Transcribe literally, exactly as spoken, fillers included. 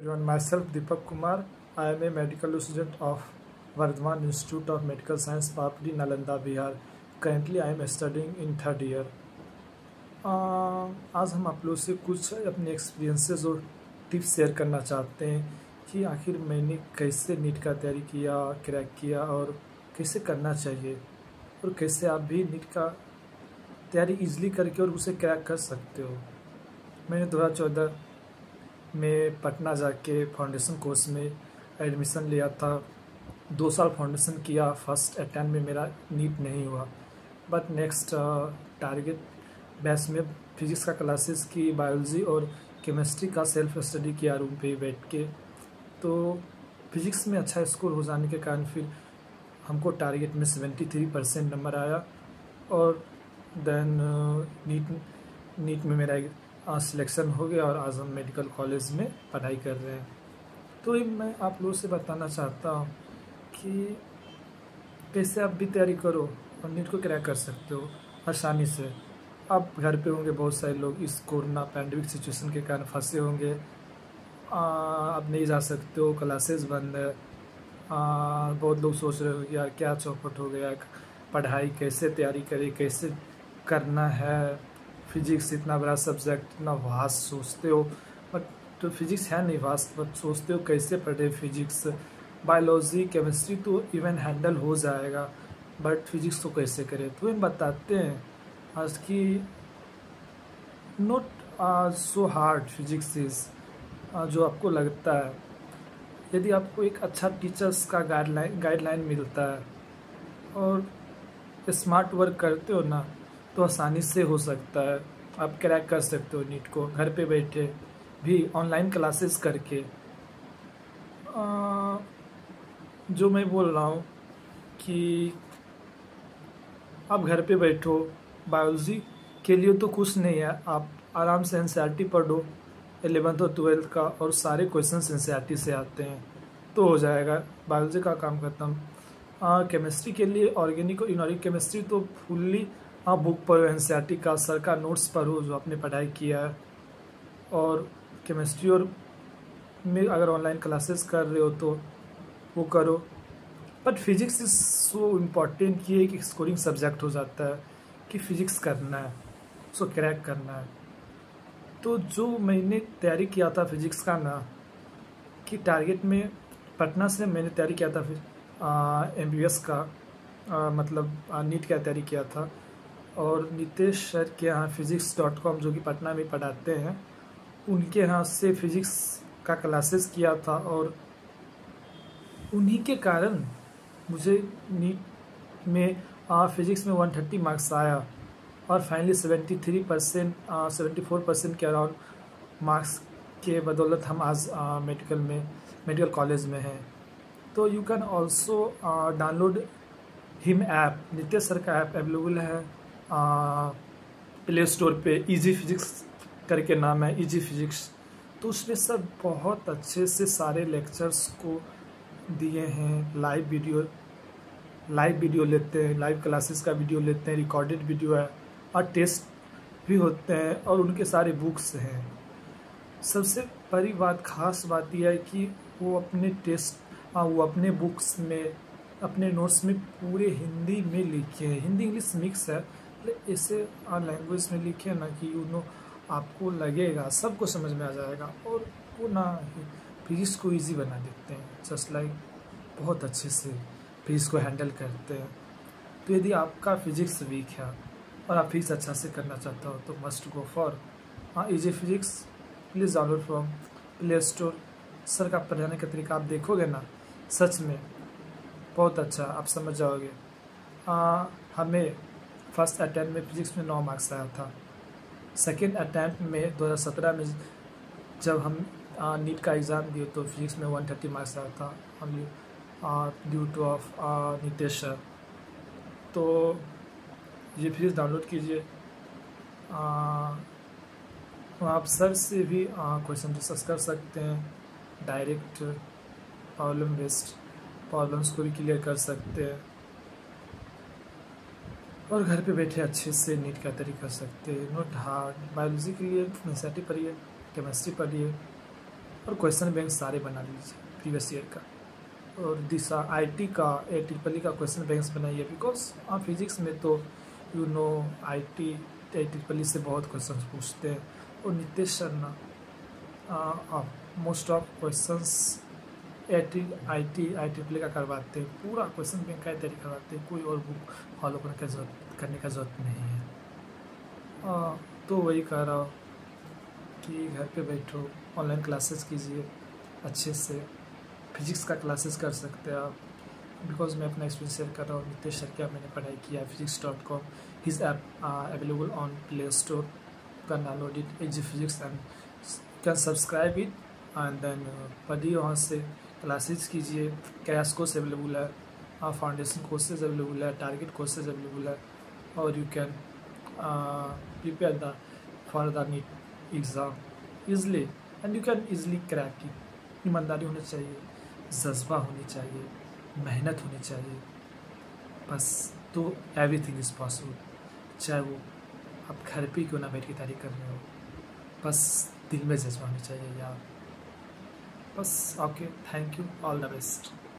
Everyone, myself Deepak Kumar. I am a medical student of Vardhaman Institute of Medical Science, Papri, Nalanda, Bihar. Currently, I am studying in third year. uh, आज हम आप लोग से कुछ अपने experiences और tips share करना चाहते हैं कि आखिर मैंने कैसे नीट का तैयारी किया, क्रैक किया और कैसे करना चाहिए और कैसे आप भी नीट का तैयारी इजीली करके और उसे क्रैक कर सकते हो। मैंने दो हज़ार चौदह में पटना जाके फाउंडेशन कोर्स में एडमिशन लिया था। दो साल फाउंडेशन किया, फर्स्ट अटैम्प्ट में मेरा नीट नहीं हुआ, बट नेक्स्ट टारगेट बैच में फिजिक्स का क्लासेस की, बायोलॉजी और केमिस्ट्री का सेल्फ स्टडी किया रूम पे ही बैठ के। तो फिजिक्स में अच्छा स्कोर हो जाने के कारण फिर हमको टारगेट में सेवेंटी थ्री परसेंट नंबर आया और देन नीट नीट में मेरा सिलेक्शन हो गया और आज हम मेडिकल कॉलेज में पढ़ाई कर रहे हैं। तो ये मैं आप लोगों से बताना चाहता हूँ कि कैसे आप भी तैयारी करो और नीट को क्रैक कर सकते हो आसानी से। आप घर पे होंगे, बहुत सारे लोग इस कोरोना पैंडमिक सिचुएशन के कारण फंसे होंगे, आप नहीं जा सकते हो, क्लासेस बंद है। आ, बहुत लोग सोच रहे हो कि यार क्या चौपट हो गया, पढ़ाई कैसे तैयारी करें, कैसे करना है। फिजिक्स इतना बड़ा सब्जेक्ट, इतना वास्ट सोचते हो, बट तो फिजिक्स है नहीं वास्ट, बट सोचते हो कैसे पढ़े फिजिक्स। बायोलॉजी केमिस्ट्री तो इवन हैंडल हो जाएगा, बट फिजिक्स तो कैसे करें। तो हम बताते हैं आज की not so hard physics is जो आपको लगता है। यदि आपको एक अच्छा टीचर्स का गाइडलाइन गाइडलाइन मिलता है और स्मार्ट वर्क करते हो ना, तो आसानी से हो सकता है। आप क्रैक कर सकते हो नीट को घर पे बैठे भी, ऑनलाइन क्लासेस करके। आ, जो मैं बोल रहा हूँ कि आप घर पे बैठो, बायोलॉजी के लिए तो कुछ नहीं है, आप आराम से एनसीईआरटी पढ़ो एलेवेंथ और ट्वेल्थ का, और सारे क्वेश्चंस एनसीईआरटी से आते हैं तो हो जाएगा। बायोलॉजी का काम खत्म। केमिस्ट्री के लिए ऑर्गेनिक और इनऑर्गेनिक केमिस्ट्री तो फुल्ली आप बुक पढ़ो, एनसीईआरटी का सर का नोट्स पढ़ो जो आपने पढ़ाई किया है। और केमिस्ट्री और में अगर ऑनलाइन क्लासेस कर रहे हो तो वो करो। But physics is so important कि एक स्कोरिंग सब्जेक्ट हो जाता है कि फिजिक्स करना है, सो क्रैक करना है। तो जो मैंने तैयारी किया था फिजिक्स का ना, कि टारगेट में पटना से मैंने तैयारी किया था फिर एम बी बी एस का, आ, मतलब नीट का तैयारी किया था। और नितेश सर के यहाँ फिजिक्स डॉट कॉम जो कि पटना में पढ़ाते हैं, उनके यहाँ से फिजिक्स का क्लासेस किया था और उन्हीं के कारण मुझे नीट में आ, फिजिक्स में वन थर्टी मार्क्स आया और finally seventy three percent seventy four percent के अराउंड मार्क्स के बदौलत हम आज आ, मेडिकल में मेडिकल कॉलेज में हैं। तो you can also download him app, Nitesh sir का ऐप अवेलेबल है प्ले स्टोर पे। इजी फिजिक्स करके नाम है, इजी फिजिक्स। तो उसमें सब बहुत अच्छे से सारे लेक्चर्स को दिए हैं, लाइव वीडियो लाइव वीडियो लेते हैं, लाइव क्लासेस का वीडियो लेते हैं, रिकॉर्डेड वीडियो है और टेस्ट भी होते हैं और उनके सारे बुक्स हैं। सबसे बड़ी बात, खास बात यह है कि वो अपने टेस्ट वो अपने बुक्स में, अपने नोट्स में पूरे हिंदी में लिखे हैं। हिंदी इंग्लिश मिक्स है, ऐसे लैंग्वेज में लिखे ना कि यू नो आपको लगेगा सबको समझ में आ जाएगा। और वो ना फिजिक्स को इजी बना देते हैं, जस्ट लाइक बहुत अच्छे से फिजिक्स को हैंडल करते हैं। तो यदि आपका फिजिक्स वीक है और आप फिजिक्स अच्छा से करना चाहते हो तो मस्ट गो फॉर हाँ easy physics. Please download from play store. Sir का पढ़ाने का तरीका आप देखोगे ना, सच में बहुत अच्छा, आप समझ जाओगे। आ, हमें फर्स्ट अटैम्प्ट में फिजिक्स में नौ मार्क्स आया था। सेकेंड अटैम्प्ट में दो हज़ार सत्रह में जब हम आ, नीट का एग्ज़ाम दिए तो फिजिक्स में वन थर्टी मार्क्स आया था only due to of Nitesh sir. तो ये फिजिक्स डाउनलोड कीजिए, आप सर से भी क्वेश्चन डिस्कस कर सकते हैं, डायरेक्ट प्रॉब्लम बेस्ड प्रॉब्लम्स को भी क्लियर कर सकते हैं और घर पे बैठे अच्छे से नीट का तैयारी कर सकते हैं। Not hard. बायोलॉजी के लिए एनसीईआरटी पढ़िए, केमिस्ट्री पढ़िए, और क्वेश्चन बैंक सारे बना लीजिए प्रीवियस ईयर का। और दिशा आईटी का ए ट्रिपल ई का क्वेश्चन बैंक्स बनाइए, बिकॉज आप फिजिक्स में तो you know IT A triple E से बहुत क्वेश्चन पूछते हैं। और नितेश सर ना आप most of questions A T I T I triple E का करवाते हैं, पूरा क्वेश्चन बैंक का तैयारी करवाते हैं, कोई और बुक फॉलो करने का जरूरत करने का ज़रूरत नहीं है। आ, तो वही कह रहा हूँ कि घर पे बैठो, ऑनलाइन क्लासेस कीजिए अच्छे से, फिजिक्स का क्लासेस कर सकते हैं आप, बिकॉज मैं अपना एक्सपीरियंस शेयर कर रहा हूँ। नितेश सर क्या मैंने पढ़ाई किया physics dot com, his app available on play store, can download it H G physics and can subscribe it and then पढ़िए वहाँ से, क्लासेस कीजिए। क्रैश कोर्स अवेलेबल है, फाउंडेशन कोर्सेज अवेलेबल है, टारगेट कोर्सेज अवेलेबल है, और you can prepare the for the NEET exam easily and you can easily crack it. ईमानदारी होनी चाहिए, जज्बा होनी चाहिए, मेहनत होनी चाहिए, बस तो एवरीथिंग इज़ पॉसिबल। चाहे वो आप घर पे क्यों ना बैठ के तैयारी कर रहे हो, बस दिल में जज्बा होनी चाहिए यार। बस okay, thank you, all the best.